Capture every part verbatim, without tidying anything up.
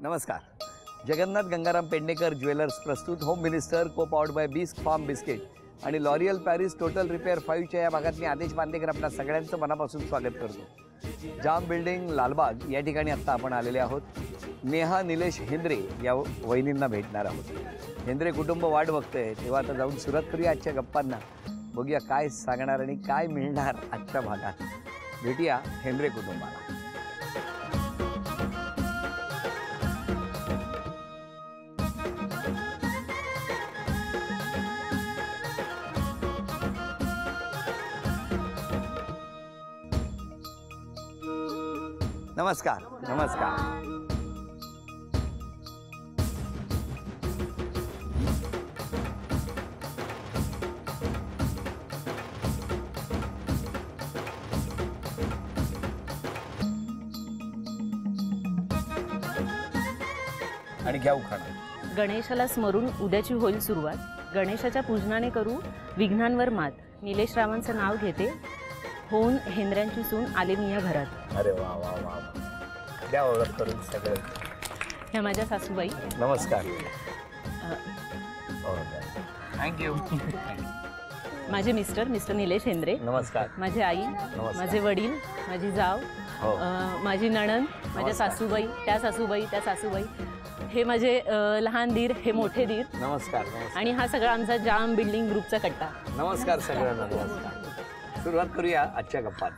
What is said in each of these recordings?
नमस्कार. जगन्नाथ गंगाराम पेडणेकर ज्वेलर्स प्रस्तुत home minister co powered by Bisk Farm biscuit आणि लॉरियल पॅरिस टोटल रिपेअर फाईव्हच्या या भागात मी आदेश बांदेकर आपल्या सगळ्यांचं मनापासून स्वागत करतो. जाम बिल्डिंग लालबाग या ठिकाणी आत्ता आपण आलेले आहोत. नेहा निलेश हेंद्रे या वहिनींना भेटणार आहोत. हेंद्रे कुटुंब वाट बघतंय तेव्हा आता जाऊन सुरुवात करूया आजच्या गप्पांना. बघूया काय सांगणार आणि काय मिळणार आजच्या भागात. भेटूया हेंद्रे कुटुंबाला. नमस्कार. नमस्कार. आणि घ्या उखाणा. गणेशाला स्मरून उद्याची होईल सुरुवात. गणेशाच्या पूजनाने करू विघ्नांवर मात. निलेश रावांचं नाव घेते होऊन हेंद्र्यांची सून आले मी या घरात. अरे वा वा वा. द्या ओळख करून सगळे. ह्या माझ्या सासूबाई. नमस्कार. थँक्यू. माझे मिस्टर मिस्टर निलेश हेंद्रे. नमस्कार. माझी आई, माझे वडील, माझी जाव, माझी नणंद, माझ्या सासूबाई, त्या सासूबाई, त्या सासूबाई, हे माझे लहान दीर, हे मोठे दीर. नमस्कार. आणि हा सगळा आमचा जाम बिल्डिंग ग्रुपचा कट्टा. नमस्कार सगळ्यांना. नमस्कार. सुरुवात करूया आजच्या गप्पात.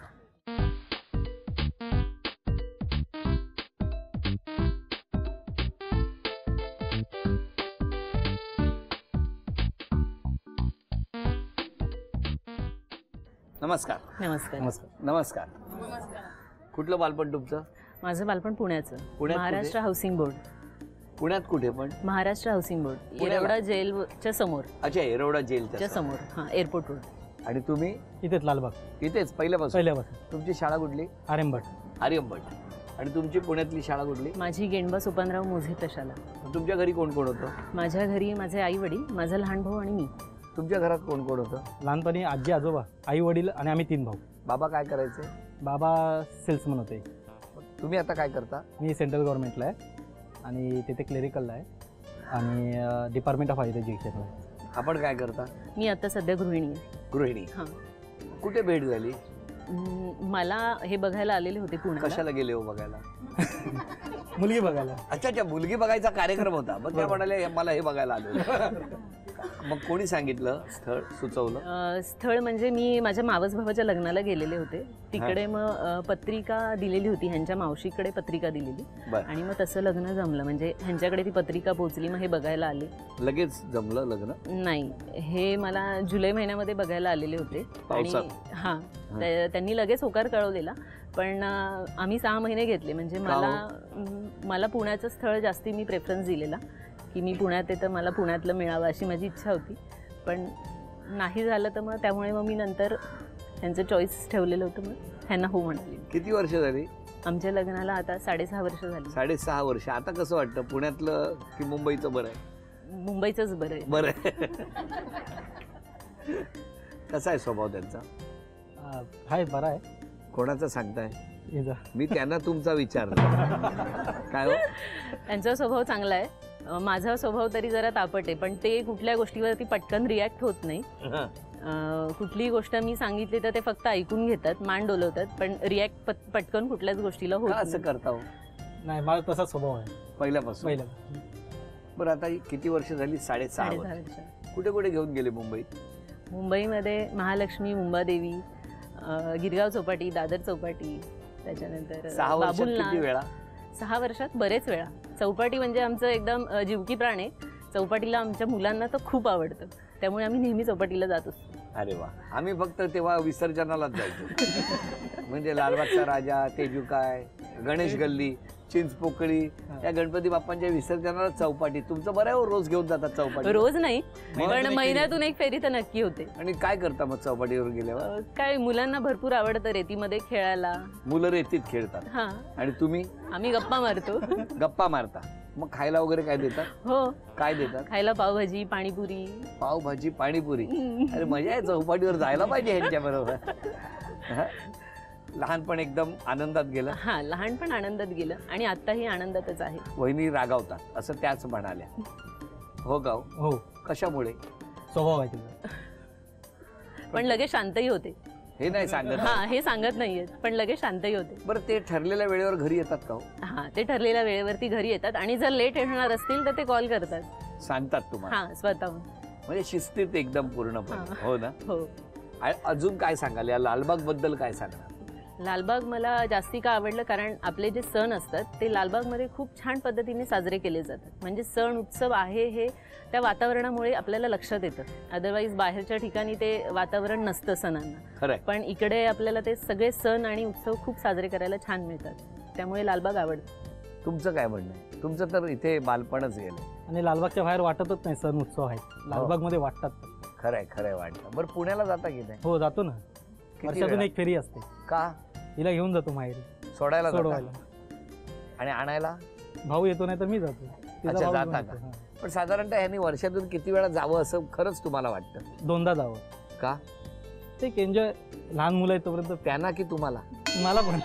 नमस्कार. नमस्कार. नमस्कार. कुठलं बालपण तुमचं? माझं बालपण पुण्याचं. पुण्यात महाराष्ट्र हाऊसिंग बोर्ड. पुण्यात कुठे पण? महाराष्ट्र हाऊसिंग बोर्ड, येरवडा जेलच्या समोर. अच्छा, येरवडा जेलच्या समोर. हां, एअरपोर्ट रोड. आणि तुम्ही? इथेच लालबाग. इथेच पहिल्यापासून? पहिल्यापासून. तुमची शाळा कुठली? आर्यभट. आर्यभट. आणि तुमची पुण्यातली शाळा कुठली? माझी गेंडबा सोपानराव मोझे प्रशाला. तुमच्या घरी कोण कोण होतं? माझ्या घरी माझे आई वडील, माझा लहान भाऊ आणि मी. तुमच्या घरात कोण कोण होतं? लहानपणी आजी आजोबा, आई वडील आणि आम्ही तीन भाऊ. बाबा काय करायचे? बाबा सेल्समन होते. तुम्ही आता काय करता? मी सेंट्रल गव्हर्नमेंटला आहे आणि तिथे क्लेरिकलला आहे आणि डिपार्टमेंट ऑफ हायर एज्युकेशनला आहे. आपण काय करता? मी आता सध्या गृहिणी आहे. गृहिणी. हां. कुठे भेट झाली? मला हे बघायला आलेले होते पुण्याला. कशाला गेले हो बघायला? मुलगी बघायला. अच्छा अच्छा, मुलगी बघायचा कार्यक्रम होता. मग त्या म्हणाले मला हे बघायला आले. मग कोणी सांगितलं? स्थळ सुचवलं? स्थळ म्हणजे मी माझ्या मावस भावाच्या लग्नाला गेलेले होते. तिकडे मग पत्रिका दिलेली होती, ह्यांच्या मावशीकडे पत्रिका दिलेली आणि मग तसं लग्न जमलं. म्हणजे ह्यांच्याकडे ती पत्रिका पोहोचली, मग हे बघायला आले. लगेच जमलं लग्न? नाही, हे मला जुलै महिन्यामध्ये बघायला आलेले होते. आणि हां, त्यांनी लगेच होकार कळवलेला. पण आम्ही सहा महिने घेतले. म्हणजे मला मला पुण्याचं स्थळ जास्ती मी प्रेफरन्स दिलेला की मी पुण्यात येतं, मला पुण्यातलं मिळावं अशी माझी इच्छा होती. पण नाही झालं तर मग त्यामुळे मग मी नंतर त्यांचं चॉईस ठेवलेलं होतं. मग ह्यांना हो म्हणाले. किती वर्ष झाली आमच्या लग्नाला? आता साडेसहा वर्ष झाली. साडेसहा वर्ष. आता कसं वाटतं, पुण्यातलं की मुंबईचं बरं आहे? मुंबईचंच बरं आहे. बरं आहे. कसा आहे स्वभाव त्यांचा? हाय, बरा आहे. कोणाचा सांगताय? मी त्यांना तुमचा विचारला. काय हो? त्यांचा स्वभाव चांगला आहे. माझा स्वभाव तरी जरा तापट आहे, पण ते कुठल्या गोष्टीवरती पटकन रिॲक्ट होत नाही. कुठलीही गोष्ट मी सांगितली तर ते फक्त ऐकून घेतात, मान डोलवतात, पण रिॲक्ट पटकन कुठल्याच गोष्टीला होत नाही. असं करता हो? नाही, मला तसा स्वभाव आहे पहिल्यापासून. पहिल्या. बरं, आता किती वर्ष झाली? साडेसहा वर्ष. कुठे कुठे घेऊन गेले मुंबईत? मुंबईमध्ये महालक्ष्मी, मुंबादेवी, गिरगाव चौपाटी, दादर चौपाटी, त्याच्यानंतर सहा वर्षात किती वेळा? सहा वर्षात बरेच वेळा. चौपाटी म्हणजे आमचं एकदम जीवकी प्राण आहे. चौपाटीला आमच्या मुलांना तर खूप आवडतं, त्यामुळे आम्ही नेहमी चौपाटीला जात असतो. अरे वा. आम्ही फक्त तेव्हा विसर्जनालाच जायचो. म्हणजे लालबागचा राजा, तेजुकाय, गणेश गल्ली, चिंचपोकळी, या गणपती बाप्पांच्या विसर्जनाला चौपाटी. तुमचं बरं आहे, रोज घेऊन जातात चौपाटी? रोज नाही, पण महिन्यातून एक फेरी तर नक्की होते. आणि काय करता मग चौपाटीवर गेल्यावर? काय, मुलांना भरपूर आवडतं रेतीमध्ये खेळायला. मुलं रेतीत खेळतात. हा. आणि तुम्ही? आम्ही गप्पा मारतो. गप्पा मारता. मग खायला वगैरे काय देतात? हो. काय देतात खायला? पावभाजी, पाणीपुरी. पावभाजी, पाणीपुरी. अरे मजा आहे, चौपाटीवर जायला पाहिजे ह्यांच्या बरोबर. लहानपण एकदम आनंदात गेलं. हा, लहानपण आनंदात गेलं आणि आताही आनंदातच आहे. वहिनी रागावतात असं त्याच म्हणाल्या. हो गाव हो, कशामुळे? स्वभाव आहे तिचा. पण लगेच शांतही होते. हे नाही सांगत. हा, हे सांगत नाहीये, पण लगेच शांतही होते. बरं, ते ठरलेल्या वेळेवर घरी येतात का? हा, ते ठरलेल्या वेळेवरती घरी येतात आणि जर लेट येणार असतील तर ते कॉल करतात, सांगतात तुम्हाला. हा, स्वतःहून. म्हणजे शिस्तीत एकदम पूर्णपणे. हो ना. हो. अजून काय सांगाल या लालबाग बद्दल? काय सांगणार? लालबाग मला जास्ती का आवडलं कारण आपले जे सण असतात ते लालबागमध्ये खूप छान पद्धतीने साजरे केले जातात. म्हणजे सण उत्सव आहे हे त्या वातावरणामुळे आपल्याला लक्षात येतं. अदरवाईज बाहेरच्या ठिकाणी ते वातावरण नसतं सणांना, पण इकडे आपल्याला ते सगळे सण आणि उत्सव खूप साजरे करायला छान मिळतात. त्यामुळे लालबाग आवडतं. तुमचं काय म्हणणं आहे? तुमचं तर इथे बालपणच गेलं आणि लालबागच्या बाहेर वाटतच नाही सण उत्सव आहेत, लालबागमध्ये वाटतात. खरंय खरंय वाटतं. बरं, पुण्याला जाता की नाही? हो, जातो ना. वर्षातून एक फेरी असते. का? हिला घेऊन जातो माहेरी सोडायला सोडवायला. आणि आणायला भाऊ येतो नाही तर मी जातो. अच्छा, जाता का? पण साधारणतः ह्यांनी वर्षातून किती वेळा जावं असं खरंच तुम्हाला वाटतं? दोनदा जावं. का? ते एन्जॉय. लहान मुलं आहेत तोपर्यंत. त्यांना की तुम्हाला? मला पण.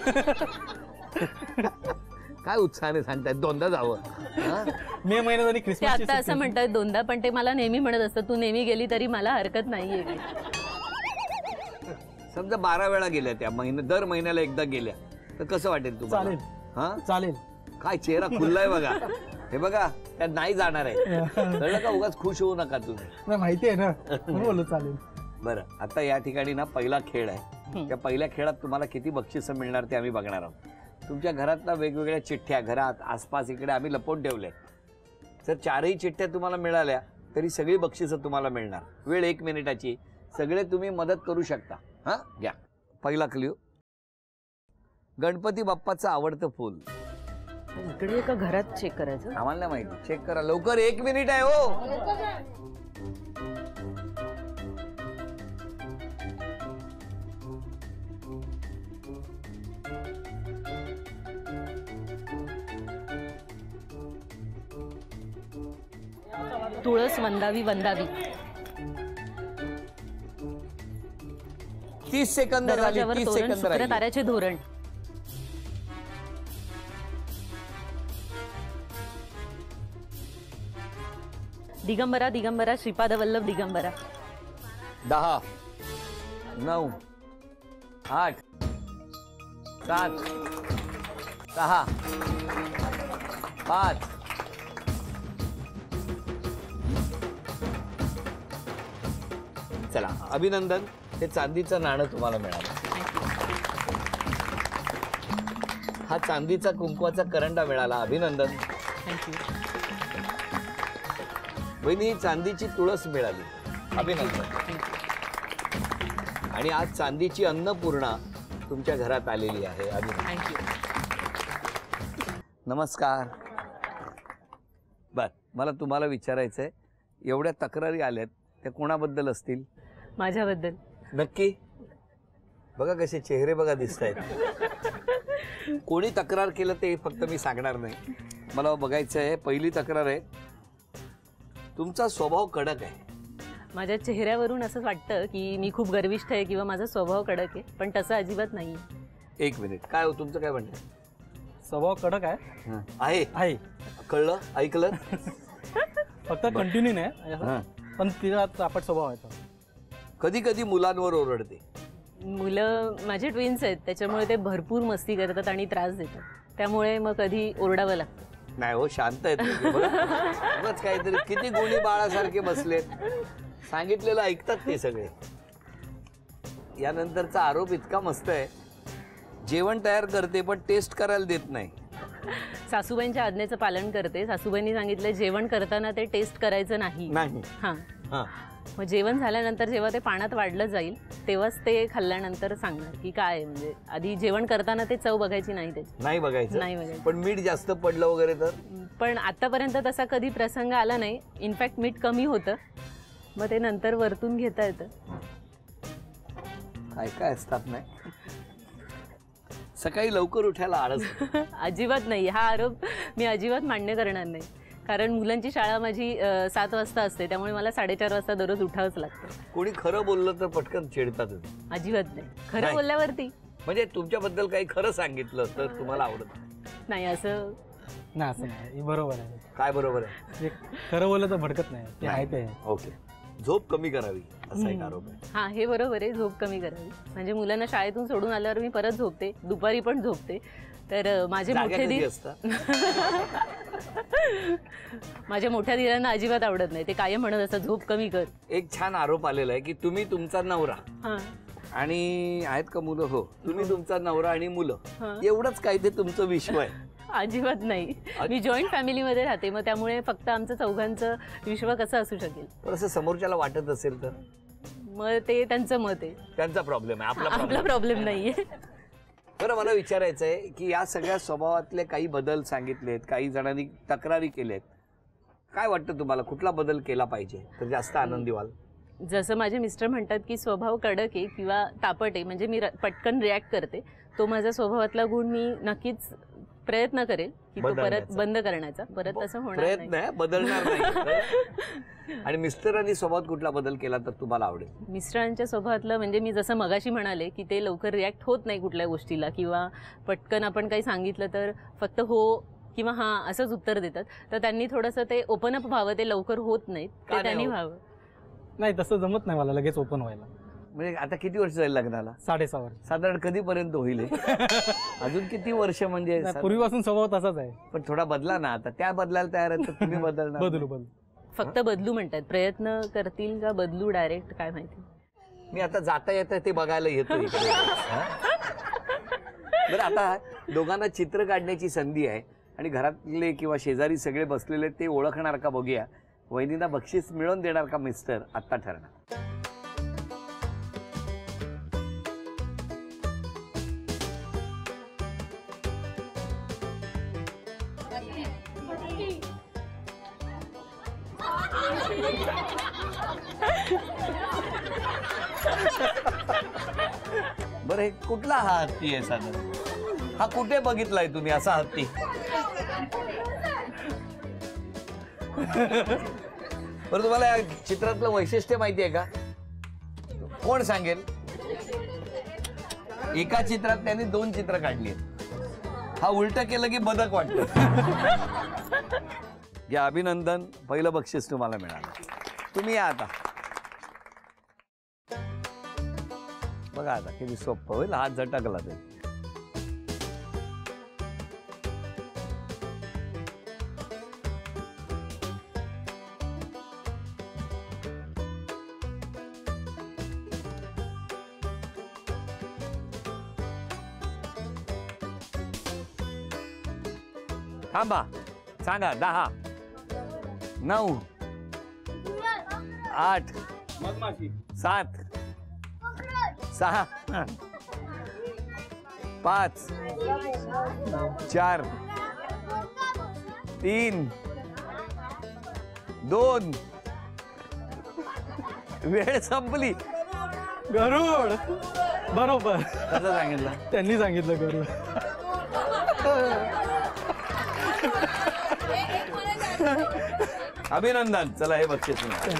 काय उत्साहाने सांगतायत दोनदा जावं? मे महिन्यात आणि ते क्रिसमस. आता असं म्हणतात दोनदा, पण ते मला नेहमी म्हणत असतं तू नेहमी गेली तरी मला हरकत नाहीये. समजा बारा वेळा गेल्या त्या महिन्या दर महिन्याला एकदा गेल्या तर कसं वाटेल तुम्हाला? चालेल. हा, चालेल. काय चेहरा खुललाय बघा. हे बघा, त्यात नाही जाणार आहे. कळलं का? उगाच खुश होऊ नका तुम्ही. माहिती आहे ना, बोलू. चालेल. बरं, आता या ठिकाणी ना पहिला खेळ आहे. त्या पहिल्या खेळात तुम्हाला किती बक्षिसं मिळणार ते आम्ही बघणार आहोत. तुमच्या घरात ना वेगवेगळ्या चिठ्ठ्या घरात आसपास इकडे आम्ही लपवून ठेवल्या. जर चारही चिठ्ठ्या तुम्हाला मिळाल्या तरी सगळी बक्षिसं तुम्हाला मिळणार. वेळ एक मिनिटाची. सगळे तुम्ही मदत करू शकता. हा, घ्या. पहिला क्ल्यू, गणपती बाप्पाचं आवडतं फुल. इकडे का घरात चेक करायचं? आम्हाला नाही माहिती. चेक करा लवकर, एक मिनिट आहे. हो, तुळस वंदावी वंदावी. तीस सेकंद झाली. दरवाजावर तीस तोरण, सेकंद शुक्र राहिले. ताऱ्याचे धोरण. दिगंबरा दिगंबरा श्रीपाद वल्लभ दिगंबरा. दहा, नऊ, आठ, सात, सहा, पाच, चला अभिनंदन. हे चांदीचं नाणं तुम्हाला मिळालं. हा चांदीचा कुंकवाचा करंडा मिळाला. अभिनंदन. थँक्यू. वहिनी चांदीची तुळस मिळाली. अभिनंदन. आणि आज चांदीची अन्नपूर्णा तुमच्या घरात आलेली आहे. अभिनंदन. थँक्यू. नमस्कार. बर, मला तुम्हाला विचारायचंय, एवढ्या तक्रारी आल्यात त्या कोणाबद्दल असतील? माझ्याबद्दल. नक्की? बघा कसे चेहरे बघा दिसत आहेत. कोणी तक्रार केलं ते फक्त मी सांगणार नाही, मला बघायचं आहे. पहिली तक्रार आहे, तुमचा स्वभाव कडक आहे. माझ्या चेहऱ्यावरून असं वाटतं की मी खूप गर्विष्ठ आहे किंवा माझा स्वभाव कडक आहे, पण तसं अजिबात नाही. एक मिनिट, काय हो तुमचं काय म्हणणं? स्वभाव कडक आहे. आहे आहे कळलं, ऐकलं. फक्त कंटिन्यू नाही, पण तिला चापट स्वभाव आहे. कधी कधी मुलांवर ओरडते. मुलं माझे ट्विन्स आहेत, त्याच्यामुळे ते भरपूर मस्ती करतात आणि त्रास देतात, त्यामुळे मग कधी ओरडावं लागतं. नाही हो, शांत आहेत बघच काहीतरी. किती गुणी बाळासारखे बसलेत, सांगितलेलं ऐकतात ते सगळे. यानंतरचा आरोप इतका मस्त आहे, जेवण तयार करते पण टेस्ट करायला देत नाही. सासूबाईंच्या आज्ञेचं पालन करते. सासूबाईंनी सांगितलं जेवण करताना ते टेस्ट करायचं नाही. हां हां मग जेवण झाल्यानंतर जेव्हा ते पाण्यात वाढलं जाईल तेव्हाच ते खाल्ल्यानंतर सांगणार की काय, म्हणजे आधी जेवण करताना ते चव बघायची नाही, त्याची नाही बघायचं नाही बघायचं. पण मीठ जास्त पडलं वगैरे तर? पण आतापर्यंत तसा कधी प्रसंग आला नाही. इनफॅक्ट मीठ कमी होतं, मग ते नंतर वरतून घेता येतं. काय काय असतात नाही. सकाळी लवकर उठायला आळस? अजिबात नाही. हा आरोप मी अजिबात मान्य करणार नाही, कारण मुलांची शाळा माझी सात वाजता असते, त्यामुळे मला साडेचार वाजता दररोज उठावंच लागतं. कोणी खरं बोललं तर पटकन चिडतात? अजिबात नाही. खरं बोलल्यावरती म्हणजे तुमच्याबद्दल काही खरं सांगितलं तर तुम्हाला आवडत नाही असं नाही असं नाही, बरोबर आहे. काय बरोबर आहे? ते खरं बोललं तर भडकत नाही, ते आहे ते आहे. ओके. झोप कमी करावी असा एक आरोप आहे. हा हे बरोबर आहे, झोप कमी करावी. म्हणजे मुलांना शाळेतून सोडून आल्यावर मी परत झोपते, दुपारी पण झोपते. तर माझे मोठे धीर माझ्या मोठ्या धीरांना अजिबात आवडत नाही, ते कायम म्हणत असतात झोप कमी कर. एक छान आरोप आलेला आहे की तुम्ही तुमचा नवरा आणि आहेत का मुलं? हो, तुम्ही तुमचा नवरा आणि मुलं एवढंच काय ते तुमचं विश्व आहे? अजिबात नाही. मी जॉईंट फॅमिलीमध्ये राहते, मग त्यामुळे फक्त आमचं चौघांचं विश्व कसं असू शकेल? पण असं समोरच्याला वाटत असेल तर मग ते त्यांचं मत आहे, त्यांचा प्रॉब्लेम आहे, आपला आपला प्रॉब्लेम नाहीये. बरं, मला विचारायचं आहे की या सगळ्या स्वभावातले काही बदल सांगितलेत, काही जणांनी तक्रारी केल्यात. काय वाटतं तुम्हाला कुठला बदल केला पाहिजे तर जास्त आनंदी व्हाल? जसं माझे मिस्टर म्हणतात की स्वभाव कडक आहे किंवा तापट आहे, म्हणजे मी पटकन रिॲक्ट करते, तो माझा स्वभावातला गुण मी नक्कीच प्रयत्न करेल की तो परत बंद करण्याचा. परत असं होणार नाही, प्रयत्न आहे, बदलणार नाही. आणि मिस्टरांनी स्वभावात कुठला बदल केला तर तुम्हाला आवडेल? मिस्टरांच्या स्वभावातलं म्हणजे मी जसं मगाशी म्हणाले की ते लवकर रिॲक्ट होत नाही कुठल्या गोष्टीला, किंवा पटकन आपण काही सांगितलं तर फक्त हो किंवा हां असंच उत्तर देतात. तर त्यांनी थोडंसं ते ओपन अप व्हावं, ते लवकर होत नाहीत, ते त्यांनी व्हावं. नाही तसं जमत नाही मला लगेच ओपन व्हायला. म्हणजे आता किती वर्ष जाईल लग्नाला? साडेसहा वर्ष. साधारण कधीपर्यंत होईल? अजून किती वर्ष? म्हणजे पूर्वीपासून स्वभाव तसाच आहे, पण थोडा बदला ना. आता त्या बदलायला तयार आहेत तर तुम्ही बदलणार? बदलू बदलू फक्त बदलू म्हणतात, प्रयत्न करतील का बदलू डायरेक्ट काय माहिती. मी आता जाता येतं ते बघायला येतो इकडे. बरं, आता दोघांना चित्र काढण्याची संधी आहे आणि घरातले किंवा शेजारी सगळे बसलेले ते ओळखणार का बघूया. वहिनींना बक्षीस मिळवून देणार का मिस्टर? आत्ता ठरणार. बरं, हे कुठला हा हत्ती आहे साधारण? हा कुठे बघितलाय तुम्ही असा हत्ती? बरं, तुम्हाला या चित्रातलं वैशिष्ट्य माहिती आहे का? कोण सांगेल? एका चित्रात त्यांनी दोन चित्र काढली आहेत. हा उलट केलं की बदक वाटत. या अभिनंदन, पहिलं बक्षीस तुम्हाला मिळालं. तुम्ही या आता. बघा आता किती सोपं होईल. हात झटकला ते. थांबा, सांगा. दहा, नऊ, आठ, सात, सहा, पाच, चार, तीन, दोन. वेळ संपली. गरुड. बरोबर. कसं सांगितलं? त्यांनी सांगितलं गरुड. अभिनंदन. चला, हे बक्षीस मिळालं.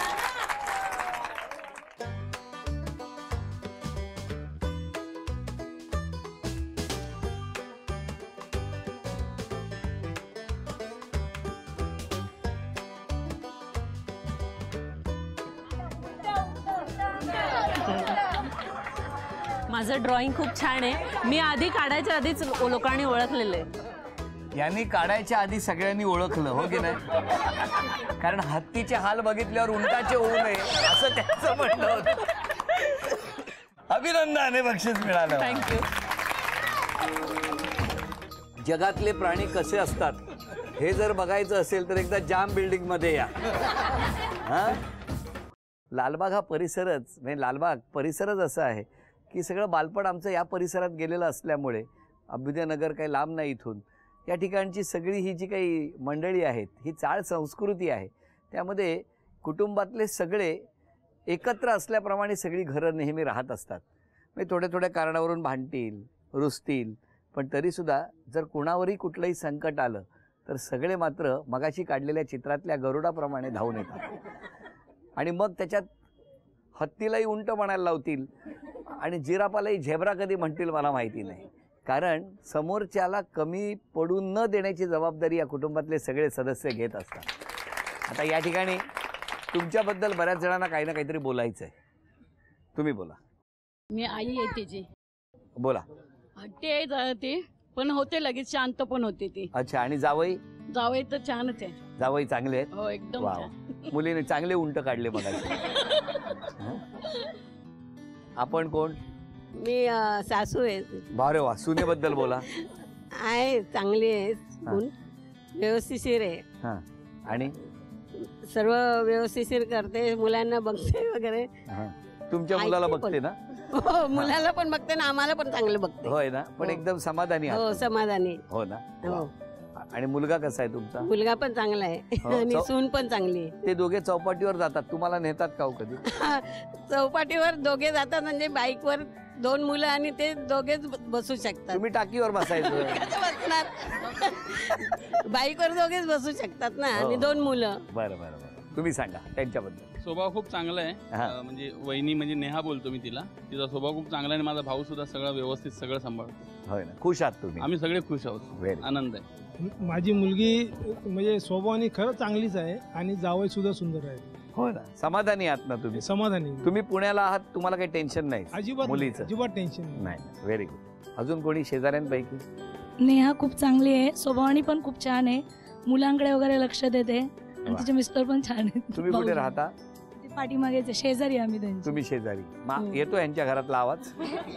माझं ड्रॉइंग खूप छान आहे. मी आधी काढायच्या आधीच लोकांनी ओळखलेलं आहे. यांनी काढायच्या आधी सगळ्यांनी ओळखलं, हो की नाही? कारण हत्तीचे हाल बघितल्यावर उंटाचे होऊ नये असं त्यांचं म्हणणं होतं. अभिनंदन, हे बक्षीस मिळालं. थँक्यू. जगातले प्राणी कसे असतात हे जर बघायचं असेल तर एकदा जाम बिल्डिंग मध्ये या. हा, लालबाग हा परिसरच म्हणजे लालबाग परिसरच असा आहे की सगळं बालपण आमचं या परिसरात गेलेलं असल्यामुळे अभ्युदयनगर काही लांब नाही इथून. या ठिकाणची सगळी ही जी काही मंडळी आहेत ही चाळ संस्कृती आहे. त्यामध्ये कुटुंबातले सगळे एकत्र असल्याप्रमाणे सगळी घरं नेहमी राहत असतात. म्हणजे थोड्या थोड्या कारणावरून भांडतील, रुसतील, पण तरीसुद्धा जर कुणावरही कुठलंही संकट आलं तर सगळे मात्र मगाशी काढलेल्या चित्रातल्या गरुडाप्रमाणे धावून येतात आणि मग त्याच्यात हत्तीलाही उंट म्हणायला लावतील आणि जिरापालाही झेब्रा कधी म्हणतील मला माहिती नाही, कारण समोरच्याला कमी पडू न देण्याची जबाबदारी या कुटुंबातले सगळे सदस्य घेत असतात। आता या ठिकाणी तुमच्याबद्दल बऱ्याच जणांना काही ना काहीतरी बोलायचं आहे, तुम्ही बोला। मी आई आहे तिची, बोला। हट्टी आहे ती, पण होते लगेच शांत पण होते ती। अच्छा, आणि जावई? जावई तर छानच आहे, जावई चांगले आहेत? हो एकदम वा, छान। मुलीने चांगले उंट काढले बघा। आपण कोण? मी अ, सासू आहे। बारे वा, सुनेबद्दल बोला। आहे चांगली आहे, सून व्यवस्थिशीर आहे। हा, आणि सर्व व्यवस्थिशीर करते, मुलांना बघते वगैरे। हा, तुमच्या मुलाला ऐकते बघते पण. ना? हो, मुलाला पण बघते ना, आम्हाला पण चांगलं बघते। होय ना? पण हो. एकदम समाधानी हो, आहात? समाधानी। हो ना? हो, वा. आणि मुलगा कसा आहे तुमचा? मुलगा पण चांगला आहे हो, आणि चौ- सून पण चांगली आहे। ते दोघे चौपाटीवर जातात, तुम्हाला नेतात का हो कधी? चौपाटीवर दोघे जातात, म्हणजे बाईकवर दोन मुलं आणि ते दोघेच ब- बसू शकतात। तुम्ही टाकीवर बसायचं। कसं बसणार? बाईकवर दोघेच बसू शकतात ना, आणि हो. दोन मुलं। बरं बरं बरं, तुम्ही सांगा त्यांच्याबद्दल। स्वभाव खूप चांगला आहे। हा. अं, म्हणजे वहिनी म्हणजे नेहा बोलतो मी तिला, तिचा स्वभाव खूप चांगला आहे आणि माझा भाऊ सुद्धा सगळं व्यवस्थित सगळं सांभाळतो। होय ना? खुश आहात तुम्ही? आम्ही सगळे खुश आहोत, Very. आनंद आहे। माझी मुलगी म्हणजे स्वभावाने खरंच चांगलीच आहे आणि जावई सुद्धा सुंदर आहे। हो ना? समाधानी आहात ना तुम्ही? समाधानी, तुम्ही पुण्याला आहात, तुम्हाला काही टेन्शन नाही अजिबात नाही, मुलीचं? अजिबात टेन्शन नाही। नाही, व्हेरी गुड। अजून कोणी शेजाऱ्यांपैकी? नेहा खूप चांगली आहे, स्वभावाने पण खूप छान आहे, मुलांकडे वगैरे लक्ष देते आणि वा. तिचे मिस्टर पण छान आहेत। तुम्ही कुठे राहता? ते पाठीमागेच आहे, शेजारी आहे आम्ही त्यांची। तुम्ही शेजारी? मा हो. येतो यांच्या घरातला आवाज?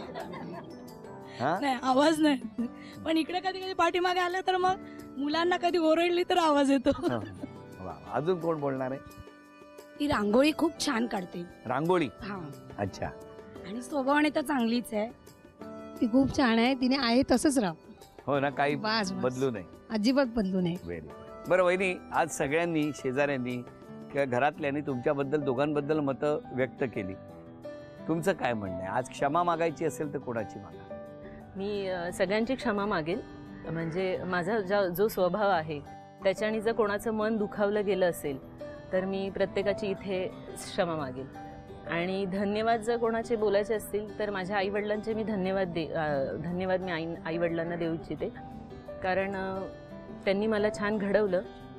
हा? नाही, आवाज नाही, पण इकडे कधी कधी पाठीमागे आले तर मग मुलांना कधी ओरडली तर आवाज येतो। हा. वा, अजून कोण बोलणार आहे? ती रांगोळी खूप छान काढते। रांगोळी? हा, अच्छा। आणि स्वभावाने तर चांगलीच आहे, ती खूप छान आहे, तिने आहे तसंच राहा। हो ना? काही बस, बस. बदलू नये? अजिबात बदलू नये। व्हेरी बरं वहिनी, आज सगळ्यांनी, शेजाऱ्यांनी किंवा घरातल्यांनी तुमच्याबद्दल, दोघांबद्दल मतं व्यक्त केली, तुमचं काय म्हणणं आहे? आज क्षमा मागायची असेल तर कोणाची मागा? मी अ, सगळ्यांची क्षमा मागेल, म्हणजे माझा जा जो स्वभाव आहे त्याच्याने जर कोणाचं मन दुखावलं गेलं असेल तर मी प्रत्येकाची इथे क्षमा मागेल। आणि धन्यवाद जर कोणाचे बोलायचे असतील तर माझ्या आईवडिलांचे मी धन्यवाद दे अ, धन्यवाद मी आई आईवडिलांना देऊ इच्छिते, कारण अ, त्यांनी मला छान घडवलं।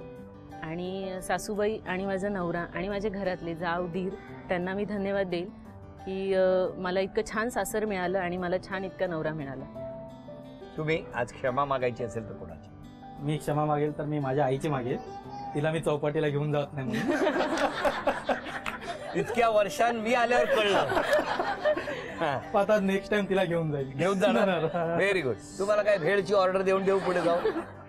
आणि सासूबाई आणि माझा नवरा आणि माझे घरातले जाव दीर, त्यांना मी धन्यवाद देईल की अ, मला इतकं छान सासर मिळालं आणि मला छान इतका नवरा मिळाला। तुम्ही आज क्षमा मागायची असेल तर कोणाची? मी क्षमा मागेल तर मी माझ्या आईची मागेल, तिला मी चौपाटीला घेऊन जात नाही म्हणून। इतक्या वर्षां मी आल्यावर कळलं। आता नेक्स्ट टाइम तिला घेऊन जाईल। घेऊन जाणार? Very good. तुम्हाला काय भेळची ऑर्डर देऊन देऊ पुढे जाऊ?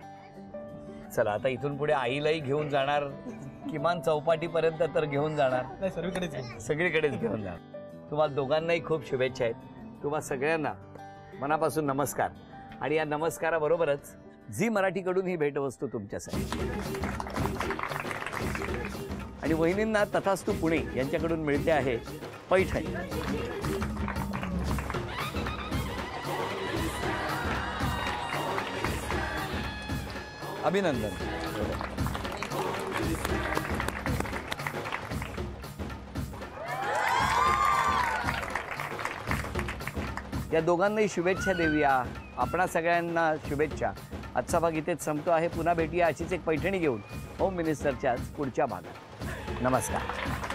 चला, आता इथून पुढे आईलाही घेऊन जाणार, किमान चौपाटीपर्यंत तर घेऊन जाणार, नाही, सर्वीकडेच घेऊन. सगळीकडेच घेऊन जाणार। तुम्हाला दोघांनाही खूप शुभेच्छा आहेत। तुम्हा सगळ्यांना मनापासून नमस्कार। आणि या नमस्काराबरोबरच झी मराठीकडून ही भेटवस्तू तुमच्यासाठी, आणि वहिनींना तथास्तु पुणे यांच्याकडून मिळते आहे पैठणी। अभिनंदन। या दोघांनाही शुभेच्छा देऊया, आपणा सगळ्यांना शुभेच्छा। आजचा भाग इथेच संपतो आहे, पुन्हा भेटूया अशीच एक पैठणी घेऊन होम मिनिस्टरच्याच पुढच्या भागात। नमस्कार।